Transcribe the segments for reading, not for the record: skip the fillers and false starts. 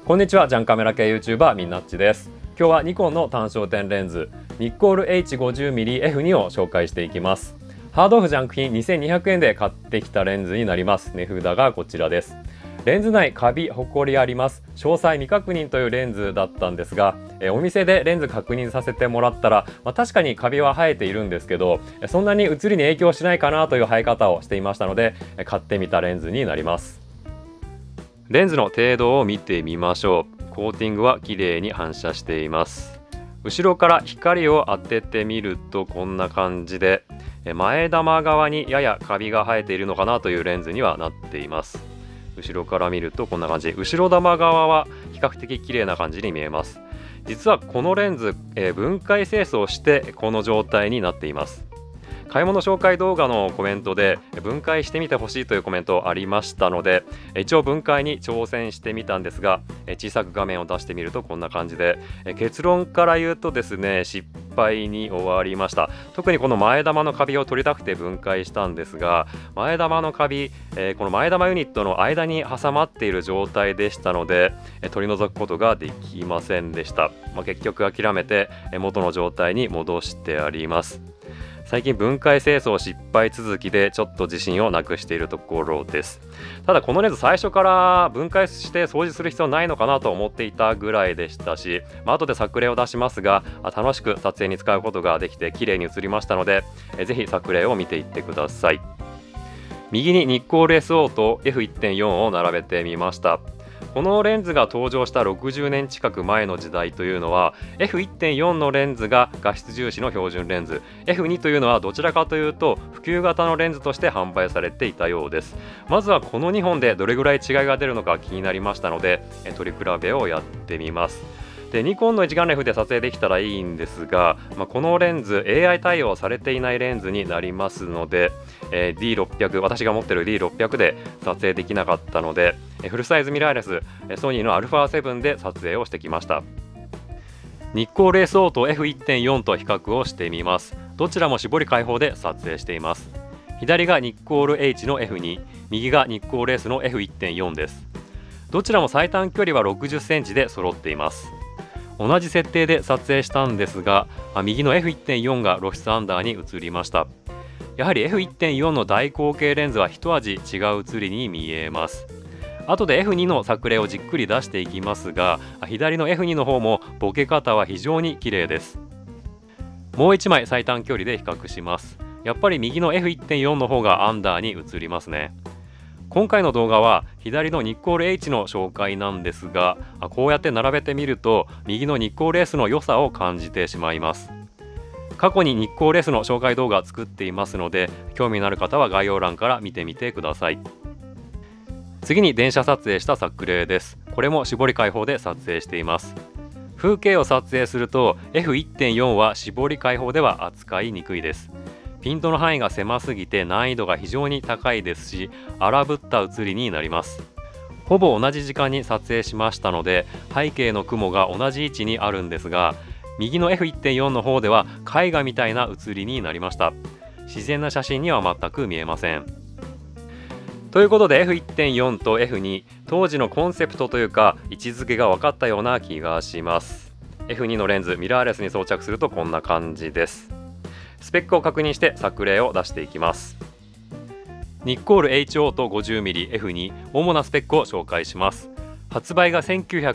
こんにちは、ジャンカメラ系 YouTuber みんなっちです。今日はニコンの単焦点レンズニッコール H50mmF2 を紹介していきます。ハードオフジャンク品2200円で買ってきたレンズになります。値札がこちらです。レンズ内カビ、ホコリあります。詳細未確認というレンズだったんですが、お店でレンズ確認させてもらったら、確かにカビは生えているんですけど、そんなに写りに影響しないかなという生え方をしていましたので、買ってみたレンズになります。レンズの程度を見てみましょう。コーティングは綺麗に反射しています。後ろから光を当ててみるとこんな感じで、前玉側にややカビが生えているのかなというレンズにはなっています。後ろから見るとこんな感じ、後ろ玉側は比較的綺麗な感じに見えます。実はこのレンズ、分解清掃してこの状態になっています。買い物紹介動画のコメントで分解してみてほしいというコメントありましたので、一応分解に挑戦してみたんですが、小さく画面を出してみるとこんな感じで、結論から言うとですね、失敗に終わりました。特にこの前玉のカビを取りたくて分解したんですが、前玉のカビ、この前玉ユニットの間に挟まっている状態でしたので、取り除くことができませんでした。結局諦めて元の状態に戻してあります。最近分解清掃失敗続きでちょっと自信をなくしているところです。ただこのレンズ最初から分解して掃除する必要ないのかなと思っていたぐらいでしたし、後で作例を出しますが、楽しく撮影に使うことができて綺麗に写りましたので、ぜひ作例を見ていってください。右にニッコール SO と F1.4 を並べてみました。このレンズが登場した60年近く前の時代というのは F1.4 のレンズが画質重視の標準レンズ、 F2 というのはどちらかというと普及型のレンズとして販売されていたようです。まずはこの2本でどれぐらい違いが出るのか気になりましたので、取り比べをやってみます。でニコンの一眼レフで撮影できたらいいんですが、このレンズ AI 対応されていないレンズになりますので、D600、私が持っている D600 で撮影できなかったので、フルサイズミラーレスソニーの α7 で撮影をしてきました。ニッコール SO と F1.4 と比較をしてみます。どちらも絞り開放で撮影しています。左がニッコール H の F2、右がニッコール S の F1.4 です。どちらも最短距離は60センチで揃っています。同じ設定で撮影したんですが、右の F1.4 が露出アンダーに映りました。やはり F1.4 の大口径レンズは一味違う写りに見えます。後で F2 の作例をじっくり出していきますが、左の F2 の方もボケ方は非常に綺麗です。もう1枚最短距離で比較します。やっぱり右の F1.4 の方がアンダーに映りますね。今回の動画は左のニッコール H の紹介なんですが、こうやって並べてみると右のニッコール S の良さを感じてしまいます。過去にニッコール S の紹介動画作っていますので、興味のある方は概要欄から見てみてください。次に電車撮影した作例です。これも絞り開放で撮影しています。風景を撮影すると F1.4 は絞り開放では扱いにくいです。ピントの範囲が狭すぎて難易度が非常に高いですし、荒ぶった写りになります。ほぼ同じ時間に撮影しましたので、背景の雲が同じ位置にあるんですが、右の F1.4 の方では絵画みたいな写りになりました。自然な写真には全く見えません。ということで F1.4 と F2、 当時のコンセプトというか位置づけが分かったような気がします。 F2 のレンズミラーレスに装着するとこんな感じです。スペックを確認して作例を出していきます。ニッコール HO と 50mmF2、 主なスペックを紹介します。発売が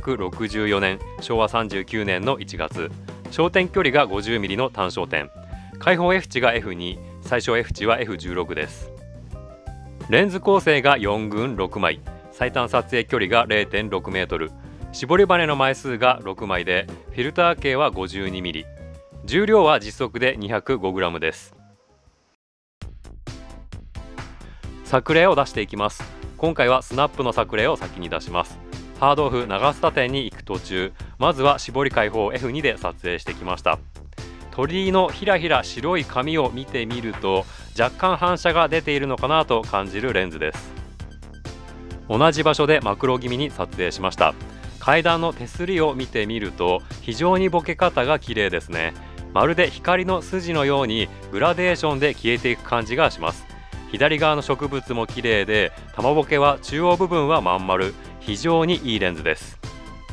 1964年、昭和39年の1月、焦点距離が 50mm の単焦点、開放 F 値が F2、最小 F 値は F16 です。レンズ構成が4群6枚、最短撮影距離が 0.6 メートル、絞り羽の枚数が6枚で、フィルター径は 52mm、重量は実測で 205g です。作例を出していきます。今回はスナップの作例を先に出します。ハードオフ長須田店に行く途中、まずは絞り開放 F2 で撮影してきました。鳥居のひらひら白い紙を見てみると若干反射が出ているのかなと感じるレンズです。同じ場所でマクロ気味に撮影しました。階段の手すりを見てみると非常にボケ方が綺麗ですね。まるで光の筋のようにグラデーションで消えていく感じがします。左側の植物も綺麗で、玉ボケは中央部分はまん丸、非常にいいレンズです。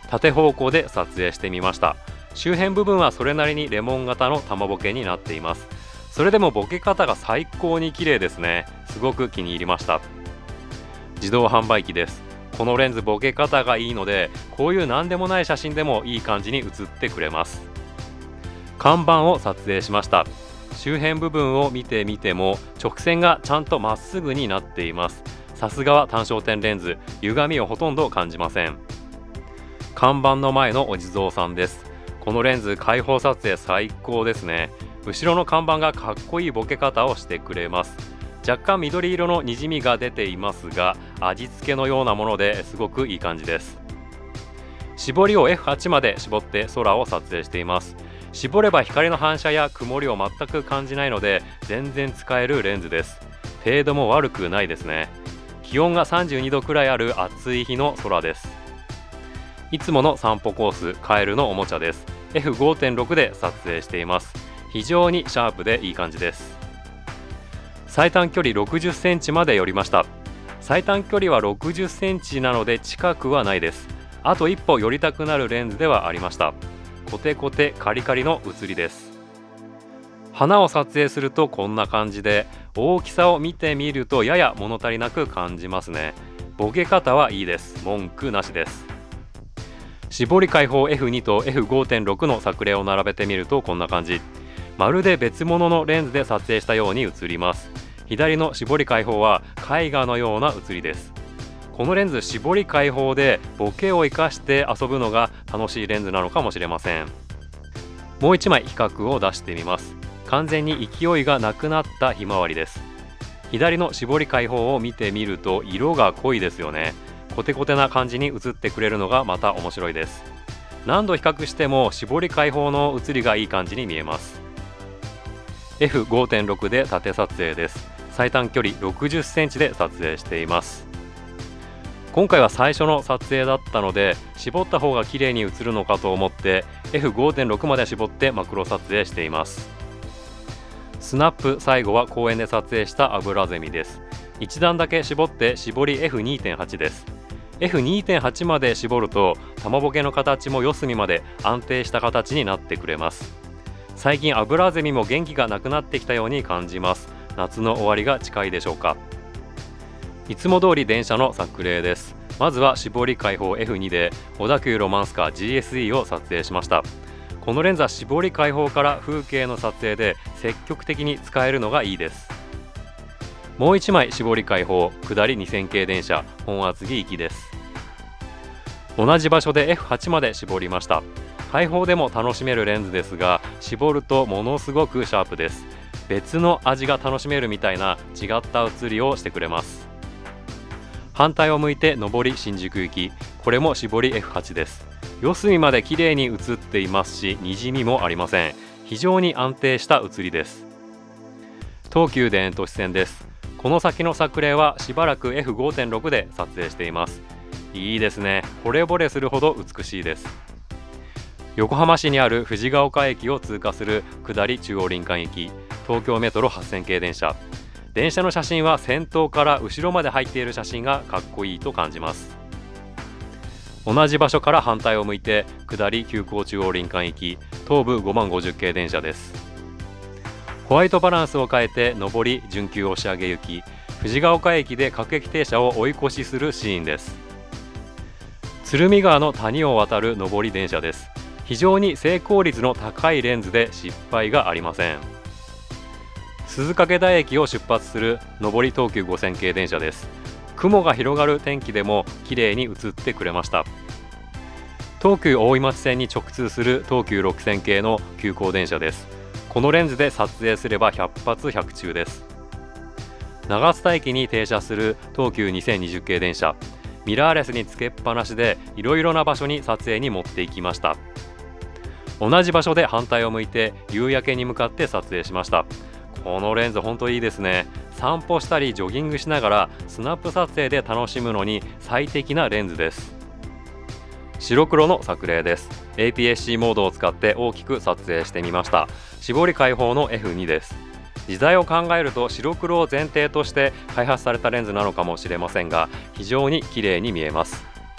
縦方向で撮影してみました。周辺部分はそれなりにレモン型の玉ボケになっています。それでもボケ方が最高に綺麗ですね。すごく気に入りました。自動販売機です。このレンズボケ方がいいので、こういう何でもない写真でもいい感じに写ってくれます。看板を撮影しました。周辺部分を見てみても直線がちゃんとまっすぐになっています。さすがは単焦点レンズ、歪みをほとんど感じません。看板の前のお地蔵さんです。このレンズ開放撮影最高ですね。後ろの看板がかっこいいボケ方をしてくれます。若干緑色のにじみが出ていますが、味付けのようなものですごくいい感じです。絞りを F8 まで絞って空を撮影しています。絞れば光の反射や曇りを全く感じないので全然使えるレンズです。程度も悪くないですね。気温が32度くらいある暑い日の空です。いつもの散歩コース、カエルのおもちゃです。 F5.6 で撮影しています。非常にシャープでいい感じです。最短距離60センチまで寄りました。最短距離は60センチなので近くはないです。あと一歩寄りたくなるレンズではありました。コテコテカリカリの写りです。花を撮影するとこんな感じで、大きさを見てみるとやや物足りなく感じますね。ボケ方はいいです。文句なしです。絞り開放 F2 と F5.6 の作例を並べてみるとこんな感じ。まるで別物のレンズで撮影したように写ります。左の絞り開放は絵画のような写りです。このレンズ絞り開放でボケを生かして遊ぶのが楽しいレンズなのかもしれません。もう1枚比較を出してみます。完全に勢いがなくなったひまわりです。左の絞り開放を見てみると色が濃いですよね。コテコテな感じに写ってくれるのがまた面白いです。何度比較しても絞り開放の写りがいい感じに見えます。 F5.6 で縦撮影です。最短距離60センチで撮影しています。今回は最初の撮影だったので絞った方が綺麗に写るのかと思って F5.6 まで絞ってマクロ撮影しています。スナップ最後は公園で撮影したアブラゼミです。一段だけ絞って絞り F2.8 です。F2.8 まで絞ると玉ボケの形も四隅まで安定した形になってくれます。最近アブラゼミも元気がなくなってきたように感じます。夏の終わりが近いでしょうか。いつも通り電車の作例です。まずは絞り開放 F2 で小田急ロマンスカー GSE を撮影しました。このレンズは絞り開放から風景の撮影で積極的に使えるのがいいです。もう1枚絞り開放下り2000系電車本厚木行きです。同じ場所で F8 まで絞りました。開放でも楽しめるレンズですが絞るとものすごくシャープです。別の味が楽しめるみたいな違った写りをしてくれます。反対を向いて上り新宿行き、これも絞り F8 です。四隅まで綺麗に写っていますしにじみもありません。非常に安定した写りです。東急田園都市線です。この先の作例はしばらく F5.6 で撮影しています。いいですね。惚れ惚れするほど美しいです。横浜市にある藤が丘駅を通過する下り中央林間行き東京メトロ8000系電車。電車の写真は先頭から後ろまで入っている写真がかっこいいと感じます。同じ場所から反対を向いて下り急行中央林間行き東武550系電車です。ホワイトバランスを変えて上り準急押上行き藤が丘駅で各駅停車を追い越しするシーンです。鶴見川の谷を渡る上り電車です。非常に成功率の高いレンズで失敗がありません。鈴掛台駅を出発する上り東急5000系電車です。雲が広がる天気でも綺麗に映ってくれました。東急大井町線に直通する東急6000系の急行電車です。このレンズで撮影すれば100発100中です。長津田駅に停車する東急2020系電車、ミラーレスにつけっぱなしでいろいろな場所に撮影に持っていきました。同じ場所で反対を向いて夕焼けに向かって撮影しました。このレンズ本当いいですね。散歩したりジョギングしながらスナップ撮影で楽しむのに最適なレンズです。白黒の作例です。 APS-C モードを使って大きく撮影してみました。絞り開放の F2 です。時代を考えると白黒を前提として開発されたレンズなのかもしれませんが非常に綺麗に見えます。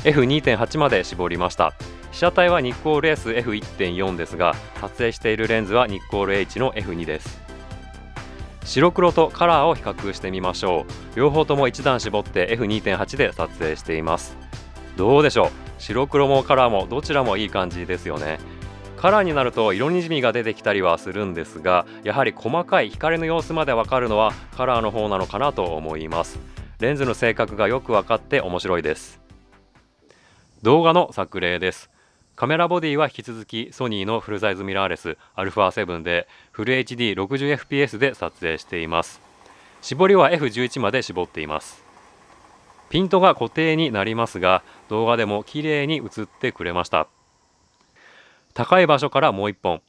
F2.8 まで絞りました。被写体はニッコール S F1.4 ですが、撮影しているレンズはニッコール H の F2 です。白黒とカラーを比較してみましょう。両方とも一段絞って F2.8 で撮影しています。どうでしょう。白黒もカラーもどちらもいい感じですよね。カラーになると色にじみが出てきたりはするんですが、やはり細かい光の様子までわかるのはカラーの方なのかなと思います。レンズの性格がよく分かって面白いです。動画の作例です。カメラボディは引き続きソニーのフルサイズミラーレス α7 でフル HD60fps で撮影しています。絞りは F11 まで絞っています。ピントが固定になりますが、動画でも綺麗に映ってくれました。高い場所からもう一本。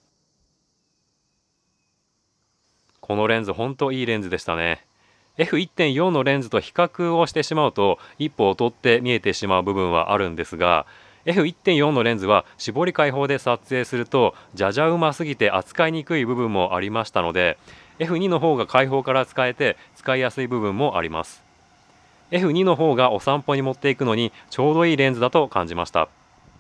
このレンズほんといいレンズでしたね。F1.4 のレンズと比較をしてしまうと一歩劣って見えてしまう部分はあるんですが、 F1.4 のレンズは絞り開放で撮影するとじゃじゃうますぎて扱いにくい部分もありましたので、 F2 の方が開放から使えて使いやすい部分もあります。 F2 の方がお散歩に持っていくのにちょうどいいレンズだと感じました。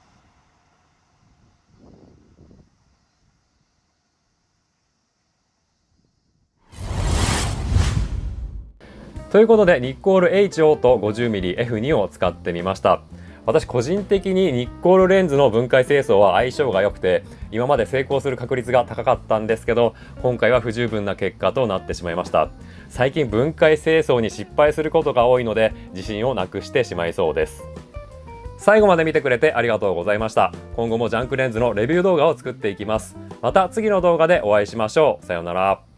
ということでニッコール HO と 50mmF2 を使ってみました。私個人的にニッコールレンズの分解清掃は相性が良くて今まで成功する確率が高かったんですけど、今回は不十分な結果となってしまいました。最近分解清掃に失敗することが多いので自信をなくしてしまいそうです。最後まで見てくれてありがとうございました。今後もジャンクレンズのレビュー動画を作っていきます。また次の動画でお会いしましょう。さようなら。